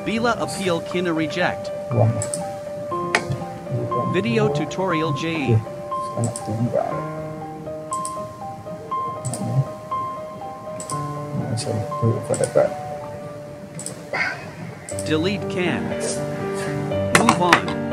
Bila appeal kina reject. Buang. Video tutorial J. Sekarang nak tinggal. Macam tu kau dapat. Delete can. Move on.